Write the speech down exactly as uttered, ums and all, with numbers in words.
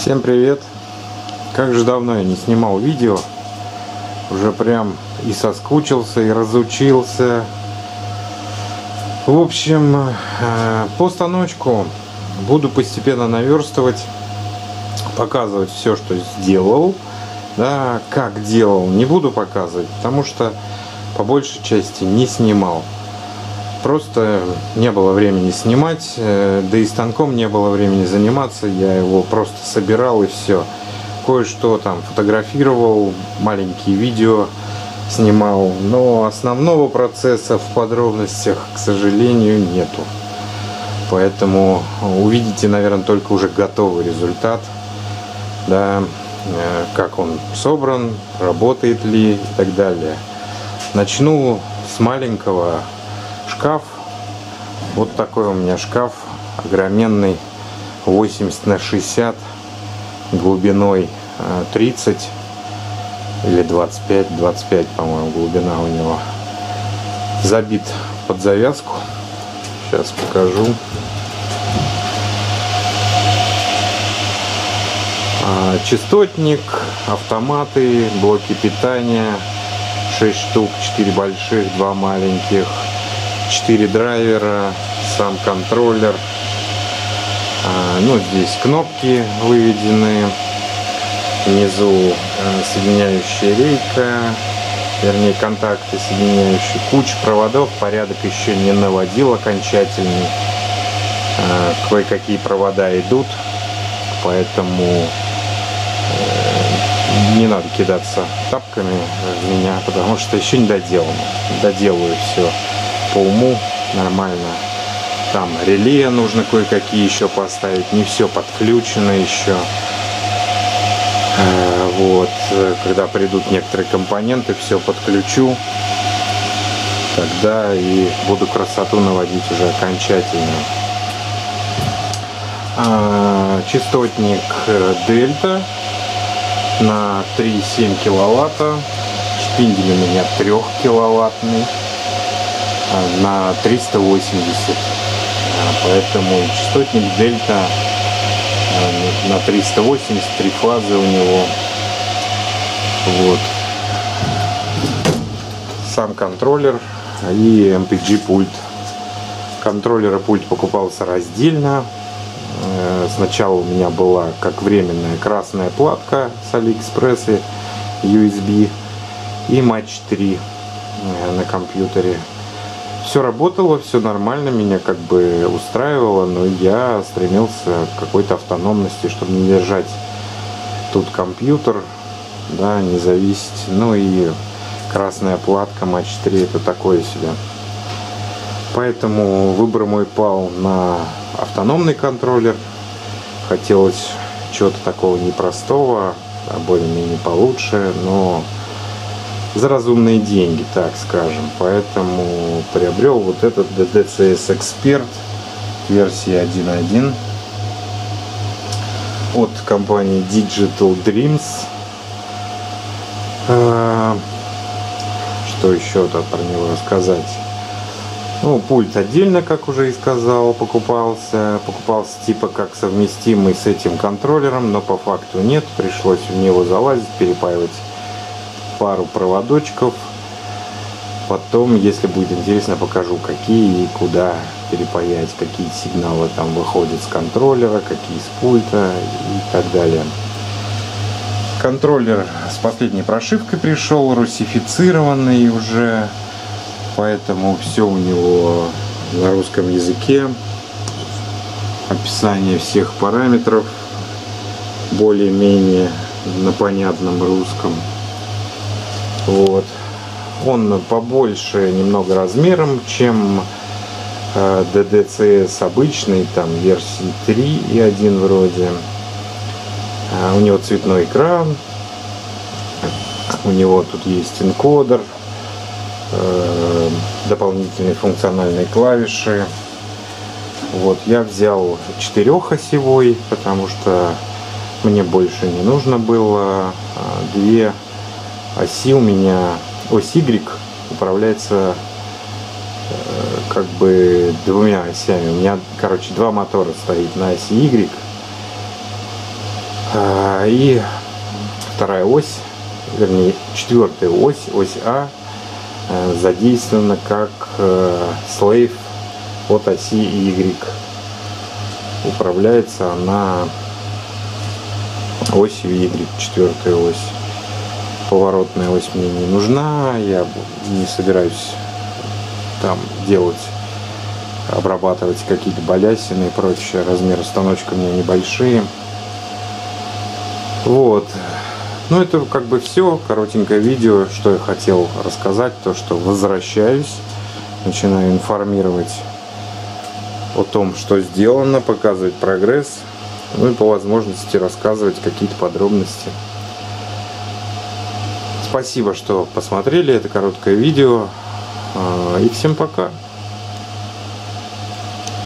Всем привет! Как же давно я не снимал видео, уже прям и соскучился, и разучился. В общем, по станочку буду постепенно наверстывать, показывать все, что сделал. Да, как делал, не буду показывать, потому что по большей части не снимал. Просто не было времени снимать, да и станком не было времени заниматься, я его просто собирал и все. Кое-что там фотографировал, маленькие видео снимал, но основного процесса в подробностях, к сожалению, нету. Поэтому увидите, наверное, только уже готовый результат, да, как он собран, работает ли и так далее. Начну с маленького. Шкаф. Вот такой у меня шкаф огроменный, восемьдесят на шестьдесят, глубиной тридцать или двадцать пять, двадцать пять, по-моему, глубина у него. Забит под завязку. Сейчас покажу. Частотник, автоматы, блоки питания, шесть штук, четыре больших, два маленьких, четыре драйвера, сам контроллер. А, ну, здесь кнопки выведены, внизу а, соединяющая рейка, вернее контакты соединяющие, куча проводов, порядок еще не наводил окончательный. А, кое-какие провода идут, поэтому э, не надо кидаться тапками в меня, потому что еще не доделано. Доделаю все по уму, нормально. Там реле нужно кое-какие еще поставить, не все подключено еще. Вот, когда придут некоторые компоненты, все подключу, тогда и буду красоту наводить уже окончательно. Частотник Дельта на три и семь киловатта, шпиндель у меня трехкиловаттный на триста восемьдесят, поэтому частотник Дельта на триста восемьдесят, три фазы у него. Вот сам контроллер и эм пи джи пульт. Контроллер и пульт покупался раздельно. Сначала у меня была как временная красная платка с Алиэкспресса ю эс би и матч три на компьютере. Все работало, все нормально, меня как бы устраивало, но я стремился к какой-то автономности, чтобы не держать тут компьютер, да, не зависеть. Ну и красная платка матч три — это такое себе. Поэтому выбор мой пал на автономный контроллер. Хотелось чего-то такого непростого, а более-менее получше, но за разумные деньги, так скажем. Поэтому приобрел вот этот ди ди си эс Expert версии один точка один от компании Digital Dreams. Что еще-то про него рассказать? Ну, пульт отдельно, как уже и сказал, покупался. Покупался типа как совместимый с этим контроллером, но по факту нет. Пришлось в него залазить, перепаивать пару проводочков. Потом, если будет интересно, покажу, какие и куда перепаять, какие сигналы там выходят с контроллера, какие с пульта и так далее. Контроллер с последней прошивкой пришел, русифицированный уже, поэтому все у него на русском языке. Описание всех параметров более-менее на понятном русском. Вот. Он побольше немного размером, чем э, ди ди си эс обычный, там версии три и один вроде. А, у него цветной экран, у него тут есть энкодер, э, дополнительные функциональные клавиши. Вот, я взял четырехосевой, потому что мне больше не нужно было. Две оси у меня, ось Y управляется э, как бы двумя осями. У меня, короче, два мотора стоит на оси Y, И вторая ось, вернее четвертая ось, ось А, задействована как слейв от оси Y. Управляется она осью Y, четвертая ось. Поворотная ось мне не нужна, я не собираюсь там делать, обрабатывать какие-то балясины и прочее. Размеры станочка у меня небольшие. Вот. Ну, это как бы все. Коротенькое видео, что я хотел рассказать. То, что возвращаюсь. Начинаю информировать о том, что сделано, показывать прогресс. Ну и по возможности рассказывать какие-то подробности. Спасибо, что посмотрели это короткое видео. И всем пока.